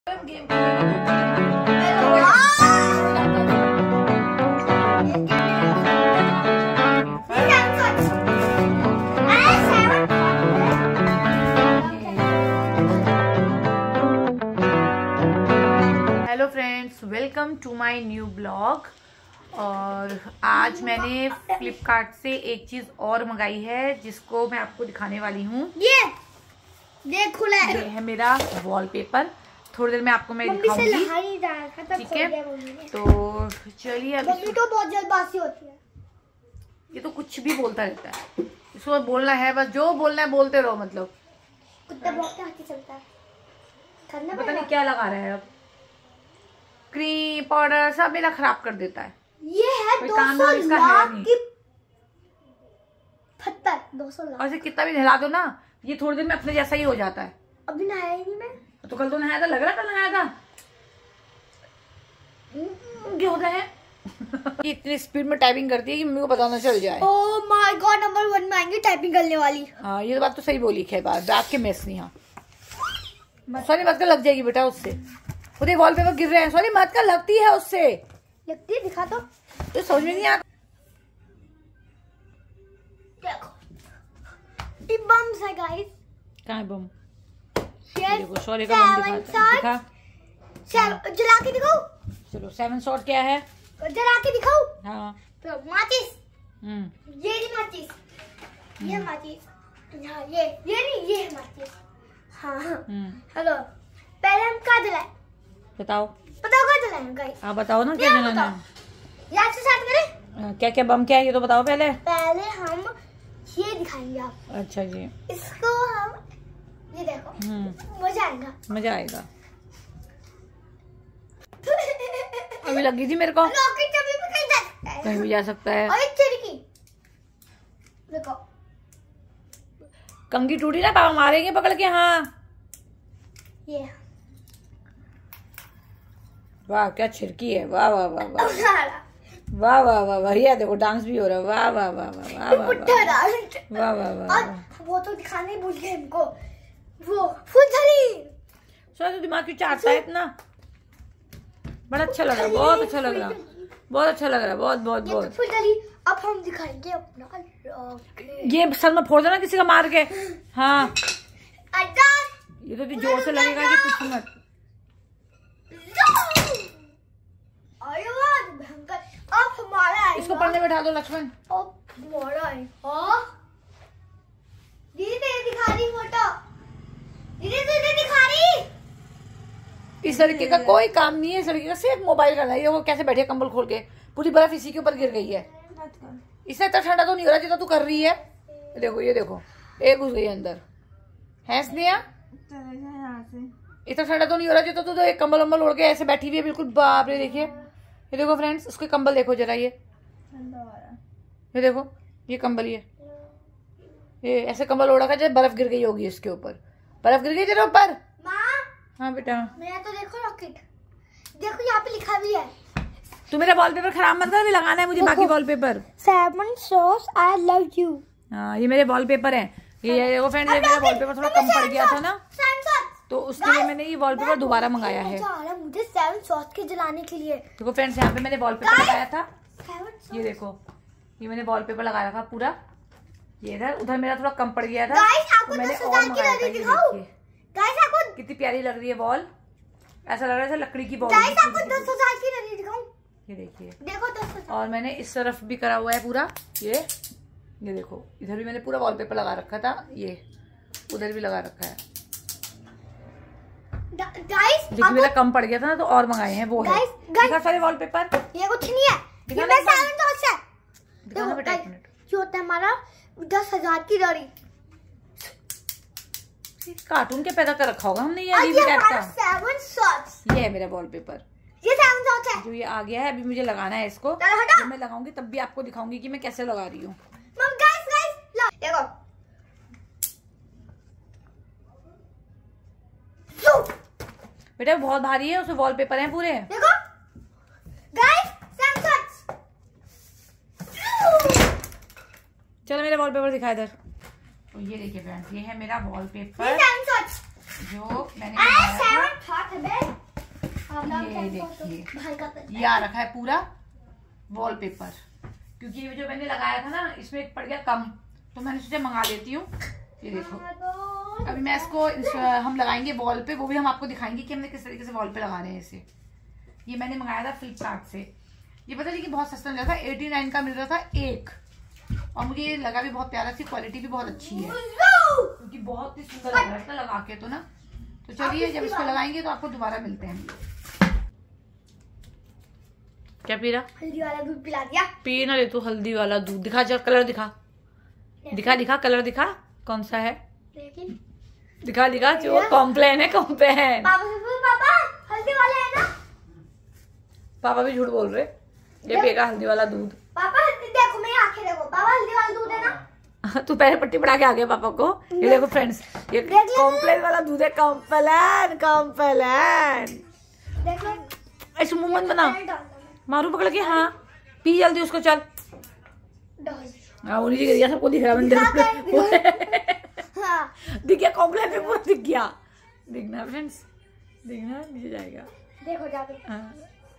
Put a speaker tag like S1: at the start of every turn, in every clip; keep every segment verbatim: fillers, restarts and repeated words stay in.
S1: Game hello friends, welcome to my new blog. और आज मैंने फ्लिपकार्ट से एक चीज और मंगाई है जिसको मैं आपको दिखाने वाली हूँ। ये देख खुला है। ये है मेरा वॉलपेपर। थोड़ी देर में आपको मैं दिखाऊंगी, ठीक है? तो चलिए, अभी मम्मी तो बहुत जल्दबाजी होती है। ये तो कुछ भी बोलता रहता है, इसको बोलना है बस, जो बोलना है बोलते रहो। मतलब कुत्ता बहुत हाथी चलता है, पता नहीं क्या लगा रहा है। अब क्रीम पाउडर सब मेरा खराब कर देता है। ये है दो सौ लाख की पत्थर, दो सौ लाख। और इसे कितना भी नहला दो ना, ये थोड़ी देर में अपने जैसा ही हो जाता है। अभी नहाया ही नहीं मैं तो। कल तो नहाया था, लग रहा कल नहाया था। क्या होता है? ये इतनी स्पीड में टाइपिंग करती है कि मम्मी को पता ना चल जाए। Oh my God, number one में आएंगे टाइपिंग करने वाली। हाँ, ये बात तो सही बोली। खैर बात बैठ के मैस नहीं। हाँ सॉरी, मत कर, लग जाएगी बेटा उससे। खुद वॉलपेपर गिर रहे हैं। सॉरी मत कर, लगती है उससे। लगती है? दिखा दो। तो समझ में नहीं आता। देखो बम्स है गाइस। कहाँ है बम? देखो सॉरी का बम दिखाता है। दिखा, जला के दिखाओ। चलो सेवन शॉट क्या है? जला के दिखाओ। हाँ तो माचिस। हम्म ये नहीं माचिस, ये माचिस। हाँ ये ये नहीं, ये माचिस। हाँ हम्म हेलो, पहले हम क्या जलाए? बताओ बताओ क्या जलाए गाइस? आप बताओ ना क्या जलाना है। याद से स्टार्ट करें। क्या क्या बम क्या है ये तो बताओ पहले। पहले हम ये दिखाएंगे आपको। अच्छा जी। इसको हम ये देखो, मजा आएगा, मजा आएगा। अभी लगी थी मेरे को। रॉकेट कभी भी कहीं जा सकता है, कहीं भी जा सकता है। और एक खिड़की देखो, कंघी टूटी ना, पापा मारेंगे पकड़ के। हाँ ये वाह क्या छिड़की है। वाह वाह वाह वाह वाह वाह वाह वाह। ये देखो डांस भी हो रहा है। वाह वाह वाह वाह वाह वाह वाह वाह वाह। वो तो दिखाने भूल गए हमको, वो फुलझड़ी। सो तो दिमाग क्यों चाटता है इतना? बड़ा अच्छा लग रहा है, बहुत अच्छा लग रहा है, बहुत अच्छा लग रहा है, बहुत बहुत बहुत। फुलझड़ी अब हम दिखाएंगे अपना। ये सर में फोड़ देना किसी का मार के। हाँ ये तो जोर से लगेगा कि कुछ मत। अब हमारा इसको पढ़ने बैठा दो लक्ष्मण। अब हमारा है। हाँ दीदी तेरे दिखा रही फोटो, दीदी तुझे दिखा रही। इस लड़के का कोई काम नहीं है, इस लड़के का सिर्फ मोबाइल करना है। वो कैसे बैठे कंबल खोल के, पूरी बर्फ इसी के ऊपर गिर गई है। इससे इतना ठंडा तो नहीं हो रहा जितना तू कर रही है। देखो ये देखो, एक घुस गई अंदर। है स्नेहा? इतना ठंडा तो नहीं हो रहा जितना तू तो एक कंबल वंबल ओढ़ के ऐसे बैठी हुई है बिल्कुल। बाप रे, देखिए ये देखो फ्रेंड्स, उसके कंबल देखो जरा। ये ये देखो, ये कंबल, ये ये ऐसे कंबल ओढ़ा कर जैसे बर्फ गिर गई होगी इसके ऊपर। बर्फ गिर गई तेरे ऊपर? हाँ बेटा, मेरा तो देखो रॉकेट, देखो यहाँ पे लिखा भी है। तू मेरा वॉलपेपर खराब मत कर, भी लगाना है मुझे बाकी wallpaper. Seven sauce I love you. हाँ ये मेरे वॉलपेपर हैं। ये देखो फ्रेंड्स, ये मेरा वॉलपेपर थोड़ा कम पड़ गया था ना, तो उसके लिए मैंने ये वॉलपेपर दोबारा मंगाया है मुझे सेवन सॉस के जलाने के लिए। देखो फ्रेंड्स, यहाँ पे मैंने वॉलपेपर लगाया था। ये देखो, ये मैंने वॉलपेपर लगाया रखा पूरा। ये इधर उधर मेरा थोड़ा कम पड़ गया था, तो मैंने और मंगाया था। ये देखिए कितनी प्यारी लग रही है वॉल। ऐसा लग रहा है लकड़ी की वॉल। ये देखिए देखो, और मैंने इस तरफ भी करा हुआ है पूरा। ये ये देखो, इधर भी मैंने पूरा वॉलपेपर लगा रखा था। ये उधर भी लगा रखा है। देखिए मेरा कम पड़ गया था ना, तो और मंगाए हैं। वो है दिखा सारे वॉलपेपर। ये कुछ नहीं है, ये मेरा सेवन सॉस है। दिखाना बेटा एक मिनट। ये होता है हमारा दस हजार की गाड़ी। कार्टून के पैदा कर रखा होगा हमने। ये सेवन सॉस, ये है मेरा वॉलपेपर। ये सेवन सॉस है जो ये आ गया है। अभी मुझे लगाना है इसको। जब मैं लगाऊंगी तब भी आपको दिखाऊंगी कि मैं कैसे लगा रही हूँ। देखो बेटा बहुत भारी है, उसमें वॉलपेपर हैं पूरे। देखो गाइस, सैमसंग। चलो मेरा वॉलपेपर दिखा इधर। तो ये देखिए फ्रेंड्स, ये है मेरा वॉलपेपर। जो मैंने ये देखिए ये आ रखा है पूरा वॉलपेपर, क्योंकि ये जो मैंने लगाया था ना इसमें पड़ गया कम, तो मैंने सोचा मंगा लेती हूँ। ये देखो अभी मैं इसको हम लगाएंगे वॉल पे, वो भी हम आपको दिखाएंगे कि हमने किस तरीके से वॉल पे लगा रहे हैं इसे। ये मैंने मंगाया था फ्लिपकार्ट से, ये पता नहीं कि बहुत सस्ता मिल रहा था, एटी नाइन का मिल रहा था एक, और मुझे ये लगा भी बहुत प्यारा, इसकी क्वालिटी भी बहुत अच्छी है, क्योंकि बहुत ही सुंदर लग रहा था लगा के तो ना। तो चलिए जब इसको लगाएंगे तो आपको दोबारा मिलते हैं। क्या पी रहा?
S2: हल्दी वाला दूध पिला दिया।
S1: पी ना ले तू हल्दी वाला दूध, दिखा जरा कलर दिखा, दिखा दिखा कलर दिखा कौन सा है,
S2: लेकिन
S1: दिखा दिखा जो कॉम्प्लेन है कॉम्प्लेन।
S2: पापा हल्दी वाला है ना?
S1: पापा भी झूठ बोल रहे, ये पिएगा हल्दी वाला दूध।
S2: पापा देखो मेरी आंखें देखो, पापा हल्दी वाला दूध है ना?
S1: तू पहले पट्टी पड़ा के आ गया पापा को। ये देखो फ्रेंड्स, ये कॉम्प्लेन वाला दूध है, कॉम्प्लेन कॉम्प्लेन।
S2: देख लो
S1: ऐसे मुंह मत बना, मारू पकड़ के। हाँ पी जल्दी उसको, चल। हाँ वो नीचे गिर गया, सबको दिख रहा मंदिर
S2: हाँ।
S1: दिख गया, कॉम्प्लेन पे पूरा दिख गया, देखना फ्रेंड्स, देखना नीचे जाएगा,
S2: देखो जाके।
S1: हाँ।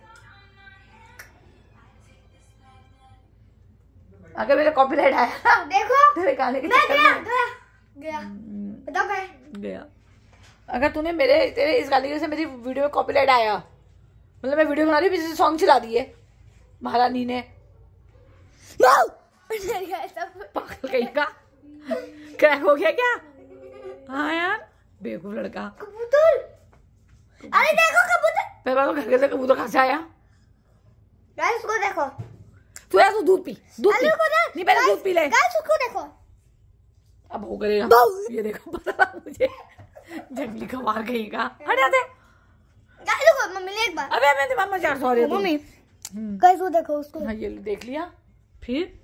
S1: अगर मेरा कॉपीराइट आया ना,
S2: देखो
S1: तेरे गाने के
S2: मैं
S1: चक्कर
S2: गया,
S1: में
S2: गया गया बताओ गया
S1: गया। अगर तूने मेरे तेरे इस गाने से मेरी वीडियो में कॉपीराइट आया, मतलब मैं वीडियो बना रही हूँ, सॉन्ग चला दिए महारानी ने, पागल कहीं का, क्रैक हो गया क्या? हाँ यार बेवकूफ लड़का।
S2: कबूतर, अरे देखो कबूतर,
S1: पहले तो घर के कबूतर कहाँ से आया?
S2: गाइस उसको देखो,
S1: तू यार तू दूध पी, दूध पी, नहीं पहले दूध पी ले।
S2: गाइस उसको देखो,
S1: अब हो करेगा, ये देखो पता मुझे, जंगली खवार कहीं का, हटा दे।
S2: गाइस देखो मम्मी ने एक बार,
S1: अबे मैं मम्मा चार सौ रही
S2: मम्मी गाइस वो देखो उसको।
S1: हाँ ये देख लिया, फिर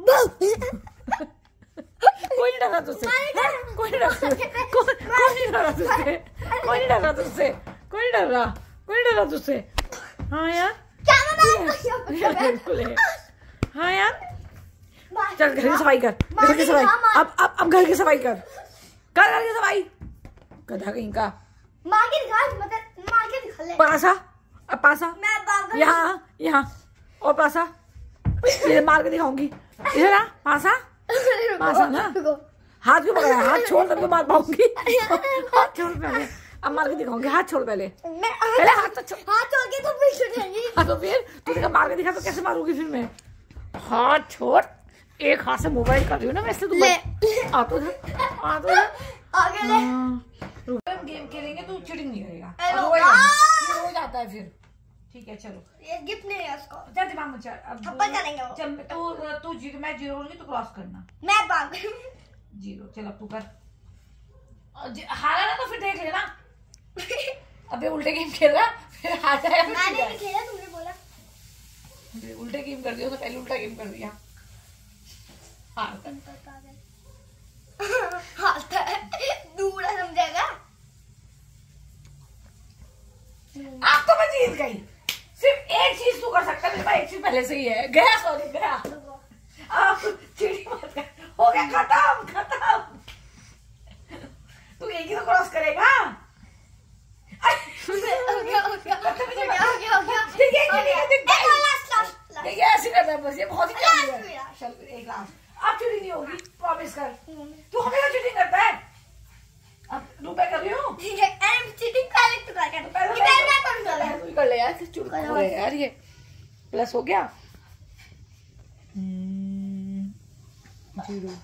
S1: कोई नहीं डरा तुझसे, कोई नहीं डरा तुझसे, कोई नहीं डरा तुझसे, कोई नहीं डरा तुझसे, कोई नहीं डरा, कोई नहीं डरा तुझसे। हाँ यार क्या बिल्कुल है। हाँ यार चल घर की सफाई कर, घर की सफाई, अब अब अब घर की सफाई कर, कर घर की सफाई, गधा कहीं का।
S2: मार के दिखा, मतलब मार के दिखा ले।
S1: पासा, अब पासा,
S2: मैं
S1: यहाँ यहाँ और पासा, ये मार के दिखाऊंगी, इधर आ, पासा पासा ना, हाथ क्यों पकड़ा है? हाथ छोड़ तब तो मार पाऊंगी, हाथ छोड़ पहले, अब मार के दिखाऊंगी, हाथ छोड़ पहले, पहले हाथ तो छोड़,
S2: हाथ छोड़ के तो फिर छुटेंगी।
S1: हाँ तो फिर तू देखा मार के दिखा तो कैसे मारूंगी फिर मैं? हाथ छोड़, एक हाथ से मोबाइल कर रही हूँ ना वैसे तो, आ तो आ तो
S2: आगे ले।
S1: हम गेम खेलेंगे तो चीटिंग नहीं करेगा,
S2: ये
S1: हो जाता है फिर। ठीक है चलो,
S2: ये गिफ्ट नहीं है उसको,
S1: चल दिमाग में चल, अब
S2: थप्पड़ करेंगे वो।
S1: चल तू तू जीरो, मैं जीरो होंगी तो क्रॉस करना,
S2: मैं भाग
S1: जीरो। चल अब तू कर, हारा ना तो फिर देख लेना, अबे उल्टे गेम खेल रहा, फिर हार जाएगा।
S2: मैंने नहीं खेला, तुमने बोला
S1: उल्टे गेम कर दिया तो पहले उल्टा गेम कर दिया, हार कर।
S2: हारता है दूर समझेगा।
S1: अब तो मैं जीत गई, सिर्फ एक चीज तू कर सकता है, मेरे पास एक चीज पहले से ही है, गया सॉरी गया, अब चीटिंग मत कर, हो गया खत्म खत्म, तू एक ही तो क्रॉस करेगा। ऐसे करता है बस, ये बहुत ही चल एक लास्ट, अब चीटिंग नहीं होगी, प्रॉमिस कर, तू हमेशा चीटिंग करता है। अब रुपए कर रही हूँ,
S2: चीटिंग कर तो कर
S1: तू कर ले यार, चुप कर यार, ये प्लस हो गया जीरो।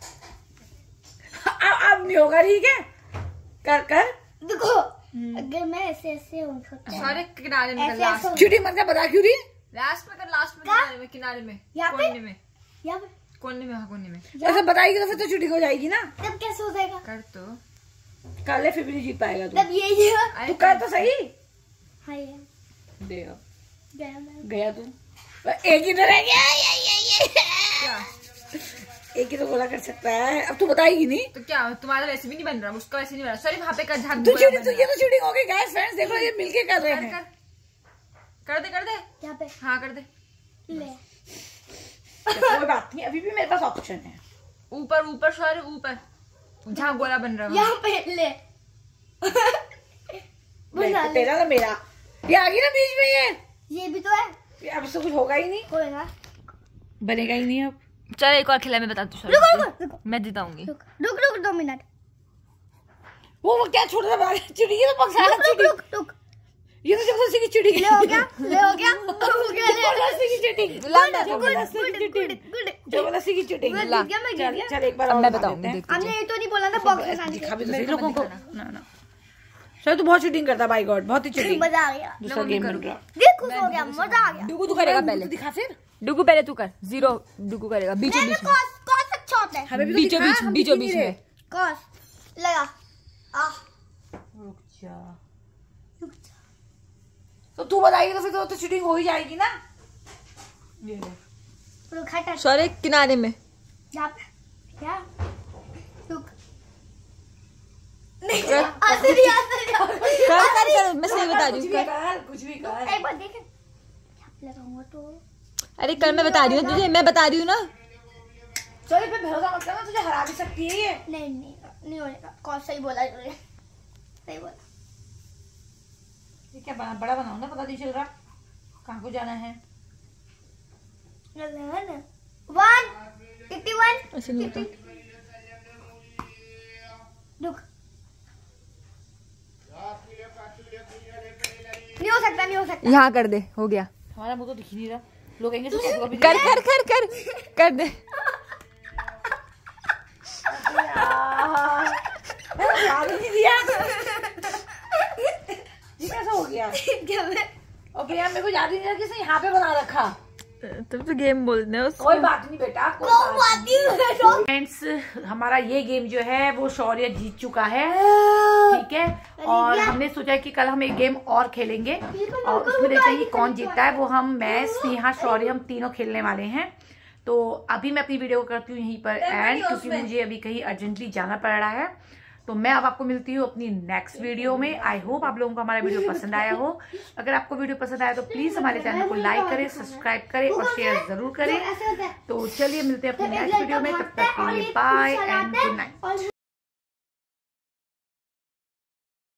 S1: अब अब नहीं होगा, ठीक है कर कर।
S2: देखो अगर मैं ऐसे ऐसे हूँ,
S3: सारे किनारे में कर, लास्ट
S1: चीटिंग मत कर, बता क्यों रही?
S3: लास्ट में कर, लास्ट में किनारे में, किनारे में, कोने में,
S2: यहाँ पे
S3: कोने में, हाँ कोने में।
S1: ऐसा बताएगी तो फिर तो चीटिंग हो जाएगी ना।
S2: तब कैसे हो जाएगा?
S3: कर तो
S1: कर ले, फिर भी नहीं जीत पाएगा तू।
S2: तब ये ये
S1: तू कर तो सही।
S2: हाँ ये
S1: दे अब
S2: गया मैं।
S1: गया तू, एक ही तो रह गया, ये ये ये
S3: क्या,
S1: एक ही तो बोला कर सकता है, अब तू बताएगी नहीं
S3: तो क्या तुम्हारा वैसे भी नहीं बन रहा, उसका वैसे नहीं बन रहा, सॉरी वहाँ पे कर, झाग
S1: तू चीटिंग, तो ये तो चीटिंग हो गई गाइस फ्रेंड्स, देखो ये मिलके कर रहे हैं।
S3: कर दे कर दे,
S2: यहाँ पे
S3: हाँ कर दे,
S2: ले
S1: कोई बात नहीं, अभी भी मेरे पास ऑप्शन है।
S3: ऊपर ऊपर सॉरी ऊपर, जहाँ गोला बन रहा है
S2: यहाँ पे ले,
S1: तेरा ना मेरा, ये आ गई ना बीच में, ये
S2: ये भी तो है।
S1: ये अब इससे कुछ होगा ही नहीं,
S2: कोई ना,
S1: बनेगा ही नहीं अब।
S3: चल एक और खिला मैं बताती हूँ।
S2: रुको रुको रुको
S3: मैं जिताऊंगी।
S2: रुक रुक रुक दो मिनट।
S1: वो वो क्या छोटा सा चिड़ी, ये तो पकड़ा
S2: रुक रुक रुक रुक।
S1: ये तो जबरदस्ती की चिड़ी,
S2: ले हो गया, ले हो गया, हो गया, ले।
S1: जबरदस्ती की चिड़ी, जबरदस्ती की चिड़ी,
S2: गुड
S1: जबरदस्ती की चिड़ी।
S2: मैं जीत गया, मैं जीत
S1: चल
S2: गया।
S1: चल एक बार
S3: अब
S1: और
S3: मैं
S1: बता
S3: बताऊंगी,
S1: देते हैं।
S3: देखते
S2: हमने ये तो नहीं बोला था बॉक्स में
S1: दिखा भी तो सही लोगों को। ना ना सर तू बहुत चीटिंग करता, बाय गॉड बहुत ही चीटिंग।
S2: मजा आ गया,
S1: दूसरा गेम मिल रहा।
S2: ये खुश हो गया, मजा आ गया।
S3: डुगू तू करेगा पहले,
S1: दिखा फिर,
S3: डुगू पहले तू कर। जीरो डुगू करेगा बीचों
S2: मैंने
S3: बीच में,
S2: कॉस कॉस अच्छा होता है।
S1: हमें भी तो
S3: बीचों
S1: दिखा,
S3: बीच
S1: हम
S3: बीचों
S1: दिख ही
S3: बीच
S1: नहीं
S3: में।
S2: कॉस लगा आ
S1: रुक जा, तो तू बताएगी तो फिर तो, तो चीटिंग हो ही जाएगी ना। ये ले।
S2: रुक हट हट
S3: सॉरी किनारे में।
S2: जा क्या रुक नहीं ऐसे नहीं ऐसे
S3: कर कर कर, मैं सही बता रही
S1: कुछ
S3: हूँ
S1: भी
S3: कर।
S1: कर, कुछ भी कर।
S2: एक बार देख क्या लगाऊंगा तो
S3: अरे कर, मैं बता रही हूँ तुझे, मैं बता रही हूँ ना।
S1: चल पे भरोसा मत करना, तुझे हरा भी सकती है ये।
S2: नहीं नहीं नहीं होने कॉस सही बोला तूने, सही बोला।
S1: ये क्या बना, बड़ा बनाऊं ना, पता नहीं चल रहा कहाँ को जाना है।
S2: वन फिफ्टी वन
S3: ऐसे नहीं होता।
S2: रुक नहीं हो सकता, नहीं हो सकता।
S3: यहाँ कर दे, हो गया।
S1: हमारा मुंह तो दिख ही नहीं रहा, लोग कहेंगे इसको कैसे कभी
S3: कर कर कर कर कर दे।
S1: याद ही नहीं दिया। ये कैसा हो गया?
S2: क्या मैं
S1: और भैया मेरे को याद ही नहीं रहा कि इसने यहाँ पे बना रखा।
S3: तुम तो गेम बोलते हो।
S1: कोई बात नहीं बेटा, कोई
S2: कौन
S1: बात
S2: बाती है
S1: फ्रेंड्स, हमारा ये गेम जो है वो शौर्य जीत चुका है, ठीक है। और हमने सोचा कि कल हम एक गेम और खेलेंगे और उसमें देखते हैं कि कौन जीतता है। वो हम, मैं, स्नेहा, शौर्य, हम तीनों खेलने वाले हैं। तो अभी मैं अपनी वीडियो को करती हूँ यहीं पर एंड, क्योंकि मुझे अभी कहीं अर्जेंटली जाना पड़ रहा है। तो मैं अब आपको मिलती हूँ अपनी नेक्स्ट वीडियो में। आई होप आप लोगों को हमारा वीडियो पसंद आया हो। अगर आपको वीडियो पसंद आया तो प्लीज हमारे चैनल को लाइक करें, सब्सक्राइब करें और शेयर जरूर करें। तो चलिए मिलते हैं अपनी नेक्स्ट वीडियो में, तब तक के लिए बाय एंड गुड नाइट।